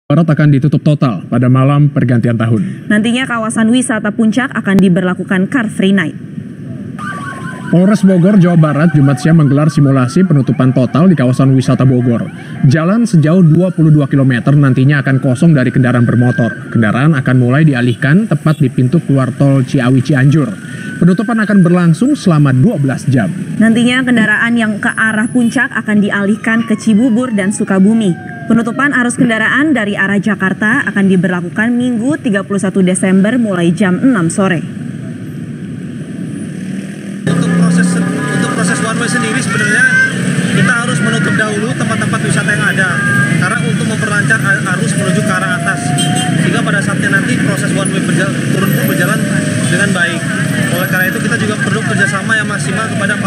Barat akan ditutup total pada malam pergantian tahun. Nantinya kawasan wisata Puncak akan diberlakukan Car Free Night. Polres Bogor, Jawa Barat, Jumat siang menggelar simulasi penutupan total di kawasan wisata Bogor. Jalan sejauh 22 km nantinya akan kosong dari kendaraan bermotor. Kendaraan akan mulai dialihkan tepat di pintu keluar tol Ciawi Cianjur. Penutupan akan berlangsung selama 12 jam. Nantinya kendaraan yang ke arah Puncak akan dialihkan ke Cibubur dan Sukabumi. Penutupan arus kendaraan dari arah Jakarta akan diberlakukan Minggu 31 Desember mulai jam 6 sore. Untuk proses one way sendiri sebenarnya kita harus menutup dahulu tempat-tempat wisata yang ada karena untuk memperlancar arus menuju ke arah atas, sehingga pada saatnya nanti proses one way turun pun berjalan dengan baik. Oleh karena itu kita juga perlu kerjasama yang maksimal kepada